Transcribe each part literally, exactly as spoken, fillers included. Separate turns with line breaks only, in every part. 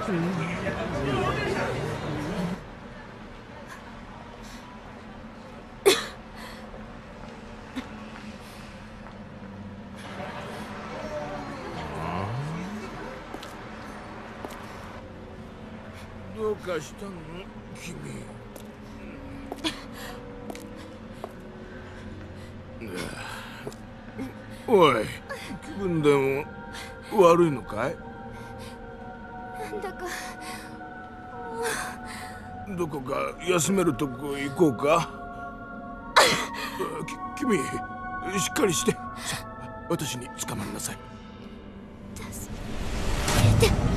どうかしたの君。おい、気分でも悪いのかい？
なんだか
どこか休めるとこ行こうか。き君、しっかりして。さあ、私に捕まりなさい。
助けて。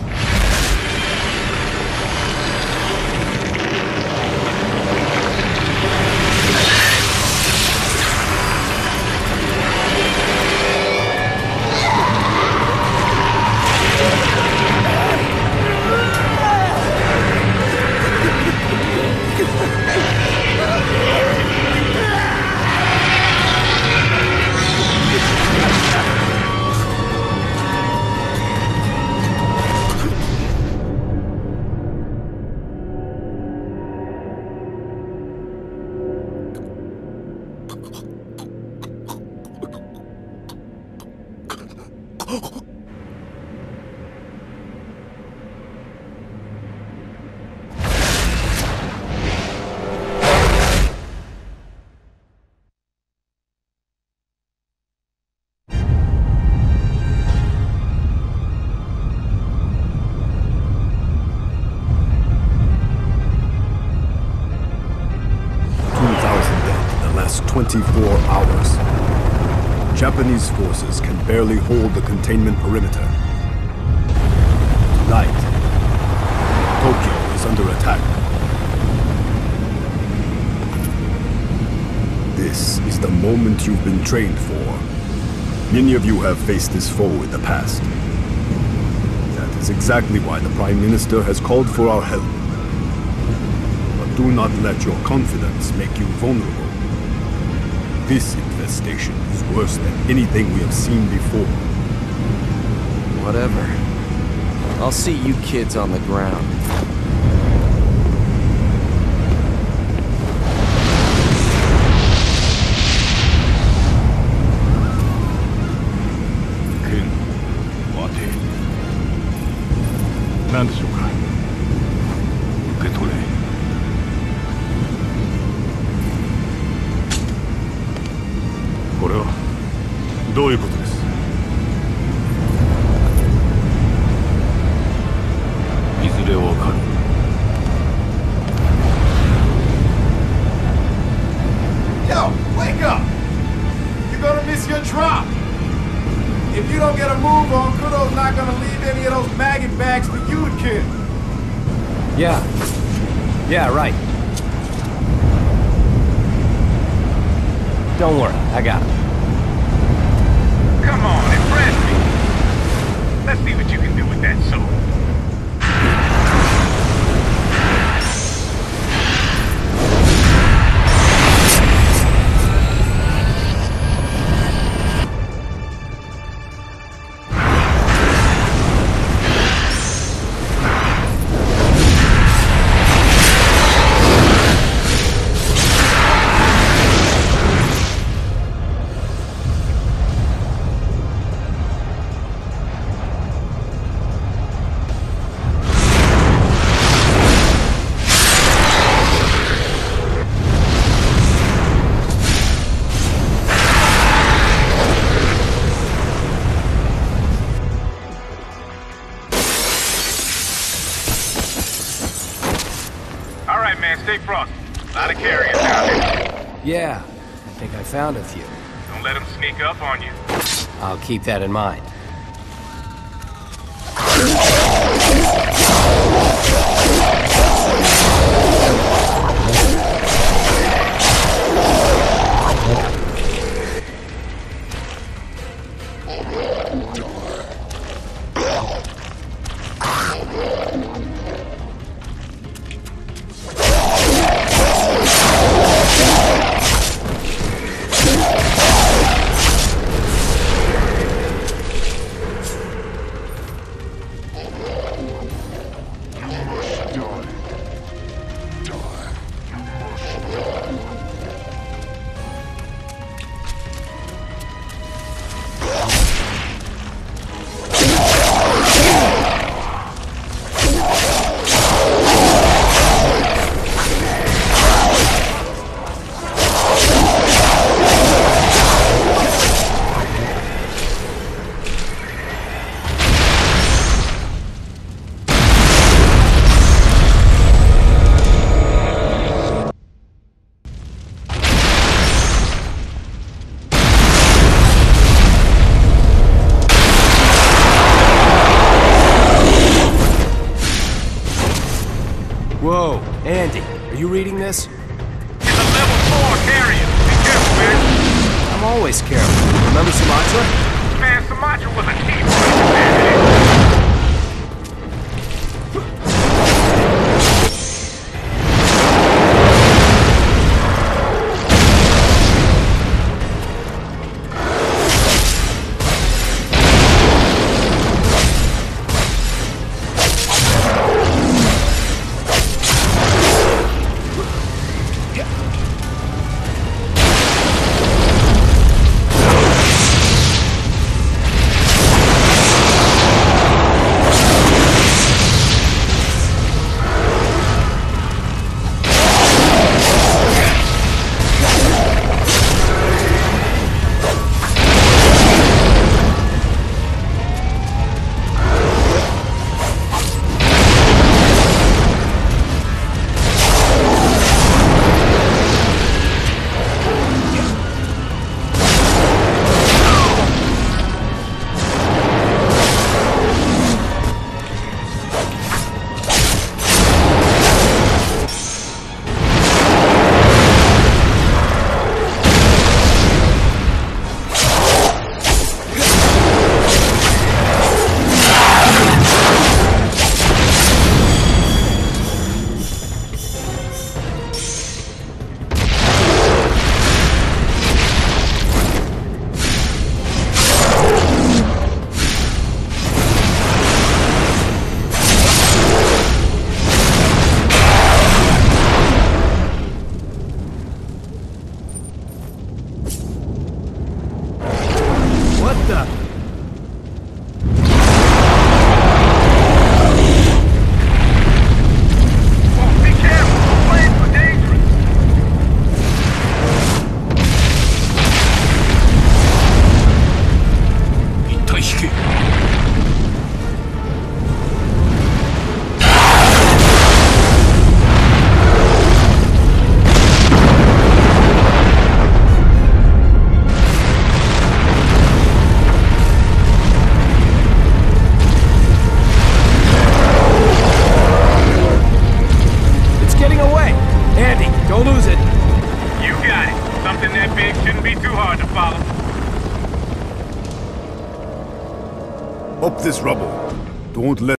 twenty-four hours. Japanese forces can barely hold the containment perimeter. Tonight, Tokyo is under attack. This is the moment you've been trained for. Many of you have faced this foe in the past. That is exactly why the Prime Minister has called for our help. But do not let your confidence make you vulnerable. This infestation is worse than anything we have seen before.
Whatever. I'll see you kids on the ground.
Ken, wait. 何でしょうか。受け取れ。これはどういうことです？いずれわかる。
Yo, wake up! You're gonna miss your drop. If you don't get a move on, Kudo's not gonna leave any of those maggot bags for you to kill.
Yeah. Yeah, right. Don't worry, I got it.
Come on, impress me. Let's see what you can do with that sword. Stay frosty. A lot of carriers down there.
Yeah, I think I found a few.
Don't let them sneak up on you.
I'll keep that in mind. Andy, are you reading this?
It's a level four carrier. Be careful, man.
I'm always careful. Remember Sumatra?
Man, Sumatra was a key point.
Up this rubble. Don't let